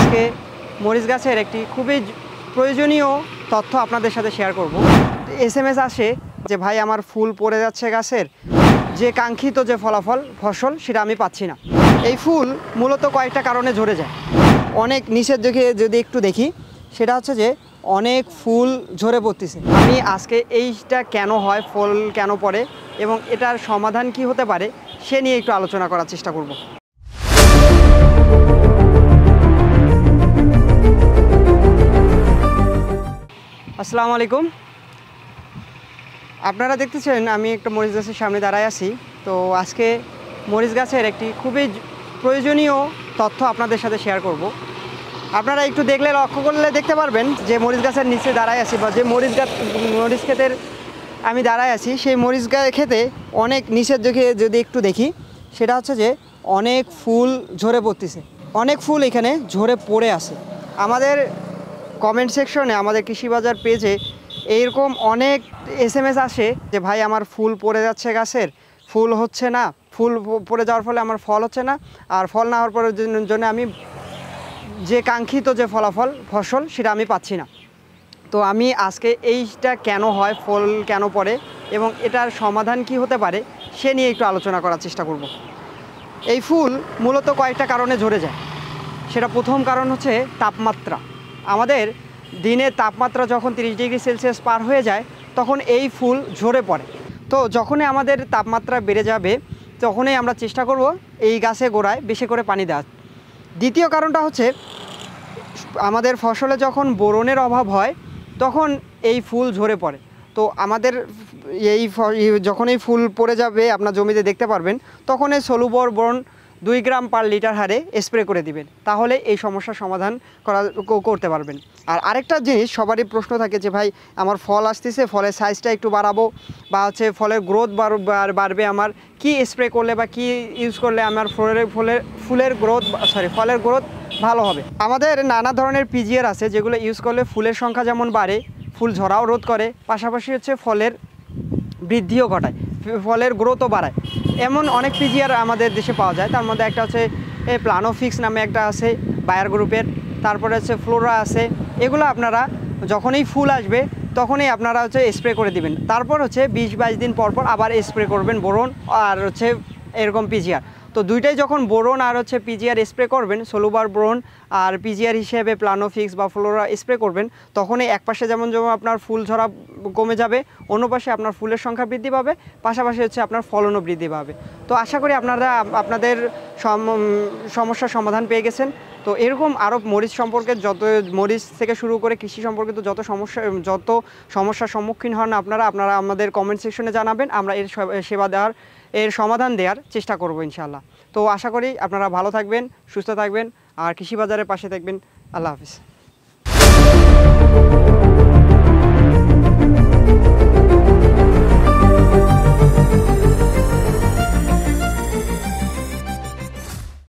আজকে মরিচ গাছের একটি খুবই প্রয়োজনীয় তথ্য আপনাদের সাথে শেয়ার করব। এসএমএস আসে যে ভাই আমার ফুল পড়ে যাচ্ছে গাছের, যে কাঙ্ক্ষিত যে ফসল সেটা আমি পাচ্ছি না। এই ফুল মূলত কয়েকটা কারণে ঝরে যায়। অনেক নিচের দিকে যদি একটু দেখি, সেটা হচ্ছে যে অনেক ফুল ঝরে পড়তেছে। আমি আজকে এইটা কেন হয়, ফল কেন পড়ে এবং এটার সমাধান কি হতে পারে সে নিয়ে একটু আলোচনা করার চেষ্টা করব। আসসালামু আলাইকুম। আপনারা দেখতেছেন আমি একটা মরিচ গাছের সামনে দাঁড়ায় আছি। তো আজকে মরিচ গাছের একটি খুবই প্রয়োজনীয় তথ্য আপনাদের সাথে শেয়ার করব। আপনারা একটু দেখলে, লক্ষ্য করলে দেখতে পারবেন যে মরিচ গাছের নিচে দাঁড়ায় আছি, বা যে মরিচ ক্ষেতের আমি দাঁড়ায় আছি, সেই মরিচ ক্ষেতে অনেক নিচের দিকে যদি একটু দেখি, সেটা হচ্ছে যে অনেক ফুল ঝরে পড়তেছে। অনেক ফুল এখানে ঝরে পড়ে আছে। আমাদের কমেন্ট সেকশনে, আমাদের কৃষি বাজার পেজে এইরকম অনেক এসএমএস আসে যে ভাই আমার ফুল পড়ে যাচ্ছে গাছের, ফুল হচ্ছে না, ফুল পড়ে যাওয়ার ফলে আমার ফল হচ্ছে না, আর ফল না হওয়ার পরের জন্য আমি যে কাঙ্ক্ষিত যে ফসল সেটা আমি পাচ্ছি না। তো আমি আজকে এইটা কেন হয়, ফল কেন পড়ে এবং এটার সমাধান কি হতে পারে সে নিয়ে একটু আলোচনা করার চেষ্টা করব। এই ফুল মূলত কয়েকটা কারণে ঝরে যায়। সেটা প্রথম কারণ হচ্ছে তাপমাত্রা। আমাদের দিনের তাপমাত্রা যখন 30 ডিগ্রি সেলসিয়াস পার হয়ে যায়, তখন এই ফুল ঝরে পড়ে। তো যখনই আমাদের তাপমাত্রা বেড়ে যাবে, তখনই আমরা চেষ্টা করব এই গাছে গোড়ায় বেশি করে পানি দেওয়ার। দ্বিতীয় কারণটা হচ্ছে আমাদের ফসলে যখন বোরনের অভাব হয়, তখন এই ফুল ঝরে পড়ে। তো আমাদের যখন এই ফুল পড়ে যাবে, আপনার জমিতে দেখতে পারবেন, তখন এই Solubor boron 2 gram per litre হারে স্প্রে করে দিবেন। তাহলে এই সমস্যার সমাধান করতে পারবেন। আর আরেকটা জিনিস সবারই প্রশ্ন থাকে যে ভাই আমার ফল আসতেছে, ফলের সাইজটা একটু বাড়াবো, বা হচ্ছে ফলের গ্রোথ বাড়বে, আমার কি স্প্রে করলে বা কি ইউজ করলে আমার ফলের গ্রোথ ভালো হবে। আমাদের নানা ধরনের পিজিআর আছে, যেগুলো ইউজ করলে ফুলের সংখ্যা যেমন বাড়ে, ফুল ঝরাও রোধ করে, পাশাপাশি হচ্ছে ফলের বৃদ্ধিও ঘটায়, ফলের গ্রোথও বাড়ায়। এমন অনেক পিজিআর আমাদের দেশে পাওয়া যায়। তার মধ্যে একটা হচ্ছে প্লানোফিক্স নামে একটা আছে বায়ার গ্রুপের, তারপরে হচ্ছে ফ্লোরা আছে। এগুলো আপনারা যখনই ফুল আসবে তখনই আপনারা হচ্ছে স্প্রে করে দিবেন। তারপর হচ্ছে 20-22 দিন পর আবার স্প্রে করবেন বোরন আর হচ্ছে এরকম পিজিআর। তো দুইটাই যখন বোরন আর হচ্ছে পিজিআর স্প্রে করবেন, সলুবার বোরন আর পিজিআর হিসেবে প্লানোফিক্স বা ফ্লোরা স্প্রে করবেন, তখনই এক পাশে যেমন আপনার ফুল ঝরা কমে যাবে, অন্য পাশে আপনার ফুলের সংখ্যা বৃদ্ধি পাবে, পাশাপাশি হচ্ছে আপনার ফলনও বৃদ্ধি পাবে। তো আশা করি আপনারা আপনাদের সমস্যার সমাধান পেয়ে গেছেন। তো এরকম আরও মরিচ সম্পর্কে, মরিচ থেকে শুরু করে কৃষি সম্পর্কিত যত সমস্যার সম্মুখীন হন আপনারা আমাদের কমেন্ট সেকশনে জানাবেন। আমরা এর সমাধান দেওয়ার চেষ্টা করব ইনশাআল্লাহ। তো আশা করি আপনারা ভালো থাকবেন, সুস্থ থাকবেন আর কৃষি বাজারের পাশে থাকবেন। আল্লাহ হাফিজ।